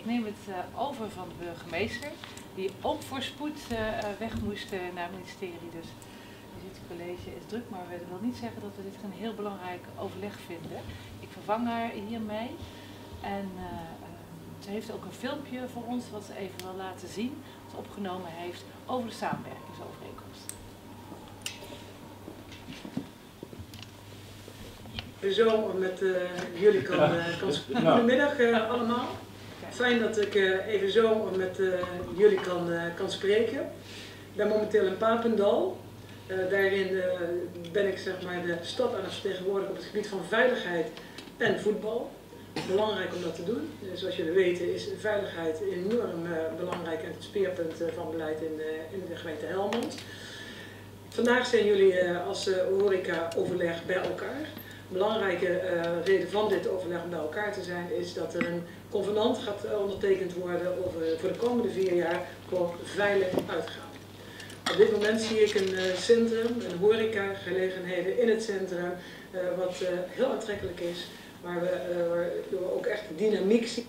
Ik neem het over van de burgemeester, die ook voor spoed weg moest naar het ministerie. Dus het college is druk, maar dat wil niet zeggen dat we dit een heel belangrijk overleg vinden. Ik vervang haar hiermee en ze heeft ook een filmpje voor ons wat ze even wil laten zien, wat ze opgenomen heeft over de samenwerkingsovereenkomst. Zo met jullie kan goedemiddag allemaal. Fijn dat ik even zo met jullie kan spreken. Ik ben momenteel in Papendal. Daarin ben ik zeg maar de stad aan het vertegenwoordigen op het gebied van veiligheid en voetbal. Belangrijk om dat te doen. Zoals jullie weten is veiligheid enorm belangrijk en het speerpunt van beleid in de gemeente Helmond. Vandaag zijn jullie als horeca-overleg bij elkaar. Een belangrijke reden van dit overleg om bij elkaar te zijn is dat er een convenant gaat ondertekend worden voor de komende 4 jaar voor veilig uitgaan. Op dit moment zie ik een centrum, een horecagelegenheden in het centrum, wat heel aantrekkelijk is, waar we ook echt dynamiek zien.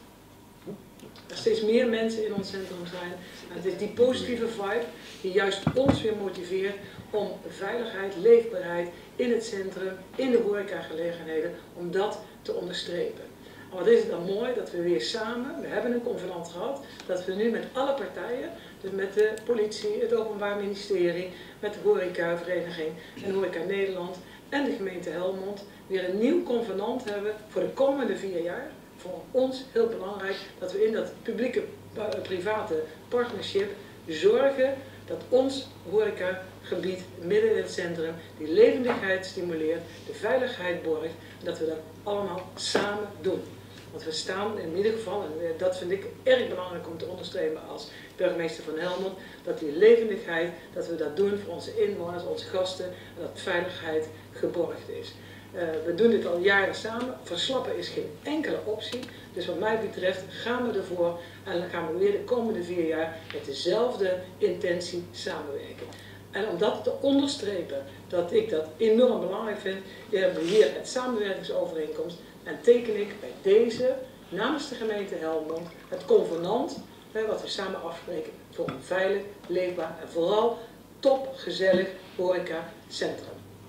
Er steeds meer mensen in ons centrum zijn. En het is die positieve vibe die juist ons weer motiveert om veiligheid, leefbaarheid in het centrum, in de horecagelegenheden, om dat te onderstrepen. En wat is het dan mooi dat we weer samen, we hebben een convenant gehad, dat we nu met alle partijen, dus met de politie, het Openbaar Ministerie, met de horecavereniging en Horeca Nederland en de gemeente Helmond, weer een nieuw convenant hebben voor de komende 4 jaar. Voor ons heel belangrijk dat we in dat publieke-private partnership zorgen dat ons horecagebied midden in het centrum die levendigheid stimuleert, de veiligheid borgt en dat we dat allemaal samen doen. Want we staan in ieder geval, en dat vind ik erg belangrijk om te onderstrepen als burgemeester van Helmond, dat die levendigheid, dat we dat doen voor onze inwoners, onze gasten en dat veiligheid geborgd is. We doen dit al jaren samen, verslappen is geen enkele optie, dus wat mij betreft gaan we ervoor en dan gaan we weer de komende 4 jaar met dezelfde intentie samenwerken. En om dat te onderstrepen, dat ik dat enorm belangrijk vind, hebben we hier het samenwerkingsovereenkomst en teken ik bij deze, namens de gemeente Helmond, het convenant, wat we samen afspreken voor een veilig, leefbaar en vooral topgezellig horecacentrum.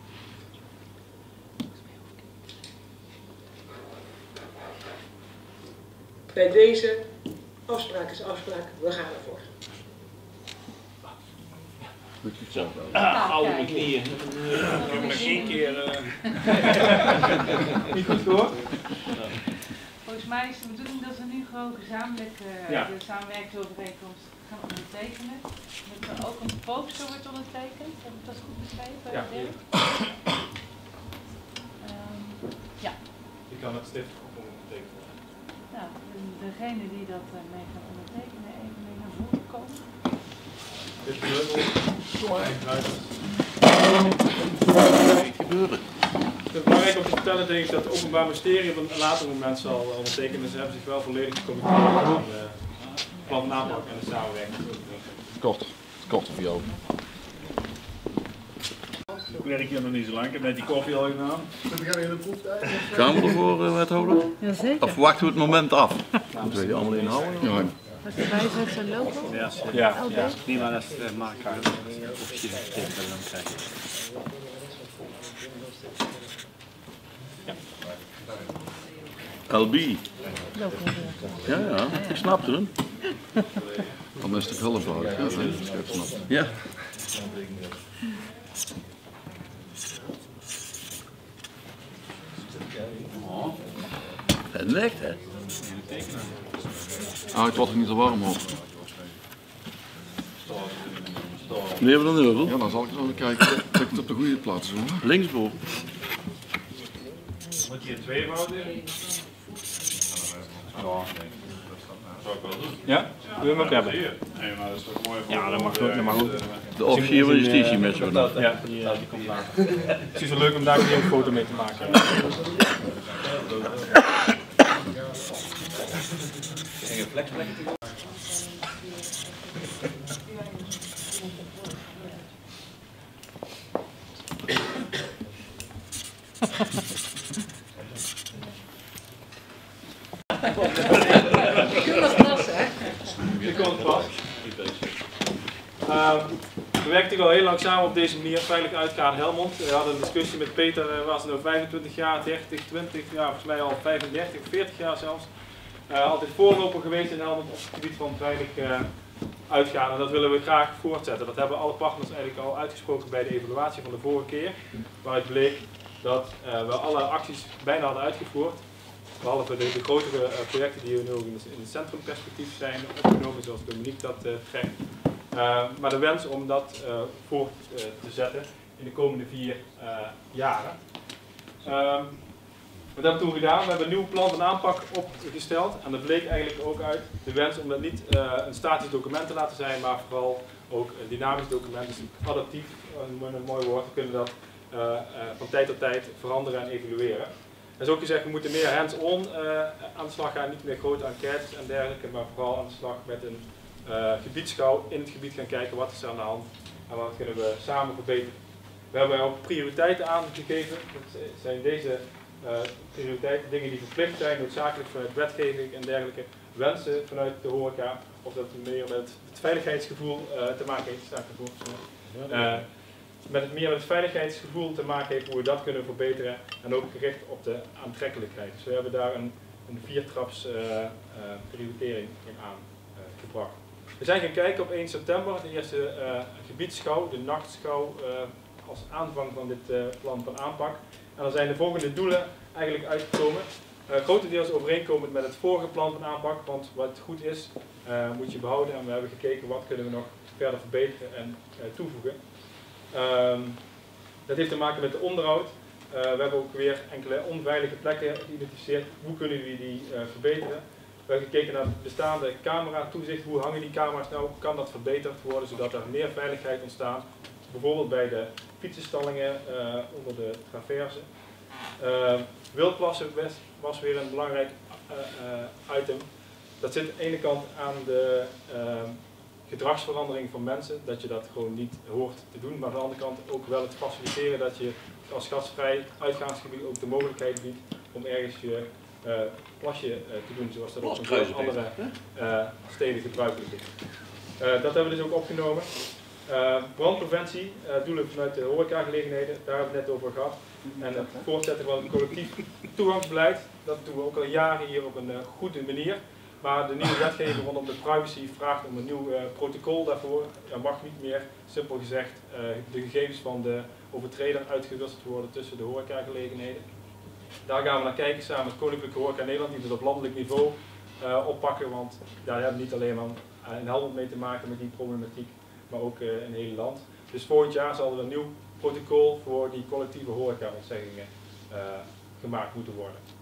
Bij deze afspraak is afspraak, we gaan ervoor. Zo, oude mijn knieën. Ik heb nog 1 keer. Niet goed hoor. Volgens mij is de bedoeling dat we nu gewoon gezamenlijk de samenwerkingsovereenkomst gaan ondertekenen. Dat er ook een poster wordt ondertekend. Heb ik dat goed beschreven? Ja. Ja. Je kan het stift op ondertekenen. Nou, degene die dat mee gaan ondertekenen, even mee naar voren komen. Dit gebeurt. Kom maar. Gebeuren. Het is belangrijk om te vertellen denk ik dat het Openbaar Ministerie op een later moment zal ondertekenen. Ze hebben zich wel volledig gecommitteerd aan de plan aanpak en de samenwerking. Kort voor jou. Ik werk hier nog niet zo lang, ik heb net die koffie al gedaan. Gaan we ervoor, wethouder? Jazeker. Of wachten we het moment af? Moeten we die allemaal inhouden? Ja. Als je bijzet zijn logo? Ja. Nee, maar dat is maken. Officieel getekend dan krijg je. LB. Logo. Ja, ik snapte hem. Dan is het wel eenvoudig, ja, dat snap. Ja. Het lekt, hè? Ah, het wordt er niet zo warm op. Meneer Van den Heuvel? Ja, dan zal ik eens even kijken dat ik het op de goede plaats doe. Linksboven. Moet je 2 fouten? Ja. Zou ik wel doen. Ja? Wil je hem ook hebben? Nee, maar dat is toch mooi voor. Ja, dat mag ook. Dat mag ook. De officier van justitie met zo'n. Ja, die komt later. Het is wel leuk om daar een foto mee te maken. Geen flexplek. Kun je dat van het pad. We werken natuurlijk al heel lang samen op deze manier, veilig uitgaan Helmond. We hadden een discussie met Peter, was het nou 25 jaar, 30, 20 jaar, volgens mij al 35, 40 jaar zelfs. Altijd voorloper geweest in Helmond op het gebied van veilig uitgaan en dat willen we graag voortzetten. Dat hebben alle partners eigenlijk al uitgesproken bij de evaluatie van de vorige keer, waaruit bleek dat we alle acties bijna hadden uitgevoerd. Behalve de grotere projecten die nu ook in het centrumperspectief zijn opgenomen, zoals Dominique dat trekt. Maar de wens om dat voort te zetten in de komende 4 jaren. Wat hebben we toen gedaan? We hebben een nieuw plan van aanpak opgesteld en dat bleek eigenlijk ook uit de wens om dat niet een statisch document te laten zijn, maar vooral ook een dynamisch document, dus adaptief, een mooi woord, we kunnen dat van tijd tot tijd veranderen en evalueren. Er is ook gezegd, we moeten meer hands-on aan de slag gaan, niet meer grote enquêtes en dergelijke, maar vooral aan de slag met een gebiedsschouw in het gebied gaan kijken wat is er aan de hand en wat kunnen we samen verbeteren. We hebben ook prioriteiten aangegeven, dat zijn deze prioriteiten, dingen die verplicht zijn, noodzakelijk vanuit wetgeving en dergelijke, wensen vanuit de horeca, of dat meer met het veiligheidsgevoel te maken heeft, meer met het veiligheidsgevoel te maken heeft, hoe we dat kunnen verbeteren en ook gericht op de aantrekkelijkheid. Dus we hebben daar een 4-traps prioritering in aangebracht. We zijn gaan kijken op 1 september, de eerste gebiedsschouw, de nachtschouw als aanvang van dit plan van aanpak. En dan zijn de volgende doelen eigenlijk uitgekomen. Grotendeels overeenkomend met het vorige plan van aanpak, want wat goed is, moet je behouden. En we hebben gekeken wat kunnen we nog verder verbeteren en toevoegen. Dat heeft te maken met de onderhoud. We hebben ook weer enkele onveilige plekken geïdentificeerd. Hoe kunnen we die verbeteren? We hebben gekeken naar het bestaande camera-toezicht. Hoe hangen die camera's nou? Kan dat verbeterd worden zodat er meer veiligheid ontstaat? Bijvoorbeeld bij de fietsenstallingen onder de traverse. Wildplassen was weer een belangrijk item. Dat zit aan de ene kant aan de gedragsverandering van mensen, dat je dat gewoon niet hoort te doen, maar aan de andere kant ook wel het faciliteren dat je als gastvrij uitgaansgebied ook de mogelijkheid biedt om ergens je plasje te doen, zoals dat ook in andere steden gebruikelijk is. Dat hebben we dus ook opgenomen. Brandpreventie, doelen vanuit de horecagelegenheden, daar hebben we het net over gehad. En het voortzetten van het collectief toegangsbeleid, dat doen we ook al jaren hier op een goede manier. Maar de nieuwe wetgeving rondom de privacy vraagt om een nieuw protocol daarvoor. Er mag niet meer, simpel gezegd, de gegevens van de overtreder uitgewisseld worden tussen de horecagelegenheden. Daar gaan we naar kijken samen met Koninklijke Horeca Nederland, die het op landelijk niveau oppakken. Want daar hebben we niet alleen maar in Helmond mee te maken met die problematiek, maar ook in het hele land. Dus volgend jaar zal er een nieuw protocol voor die collectieve horecaontzeggingen gemaakt moeten worden.